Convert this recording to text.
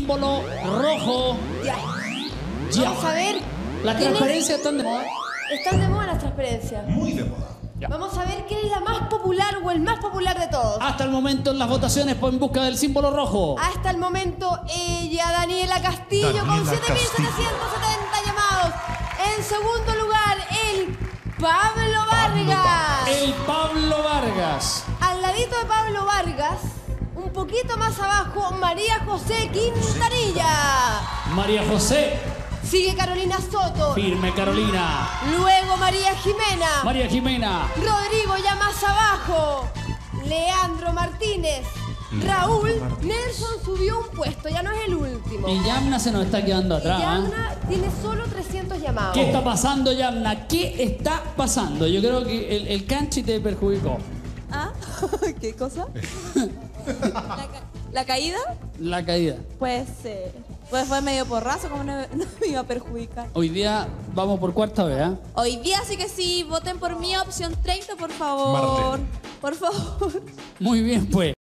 símbolo rojo. Ya. Ya. Vamos a ver. Las transparencias están de moda. Están de moda las transparencias. Muy de moda. Ya. Vamos a ver quién es la más popular o el más popular de todos. Hasta el momento en las votaciones en busca del símbolo rojo. Hasta el momento ella, Daniela Castillo, con Daniela 7.770 llamados. En segundo lugar, el Pablo Vargas. El Pablo Vargas. Al ladito de Pablo Vargas, un poquito más abajo, María José Quintanilla. María José. Sigue Carolina Soto. Firme Carolina. Luego María Jimena. María Jimena. Rodrigo ya más abajo. Leandro Martínez. Raúl. Nelson subió un puesto, ya no es el último. Y Yamna se nos está quedando atrás. Yamna tiene solo 300 llamados. ¿Qué está pasando, Yamna? ¿Qué está pasando? Yo creo que el canchi te perjudicó. ¿Ah? ¿Qué cosa? ¿La caída? La caída. Pues fue medio porrazo, como no me iba a perjudicar. Hoy día vamos por cuarta vez, ¿eh? Hoy día sí que sí, voten por mí, opción 30, por favor. Marte. Por favor. Muy bien, pues.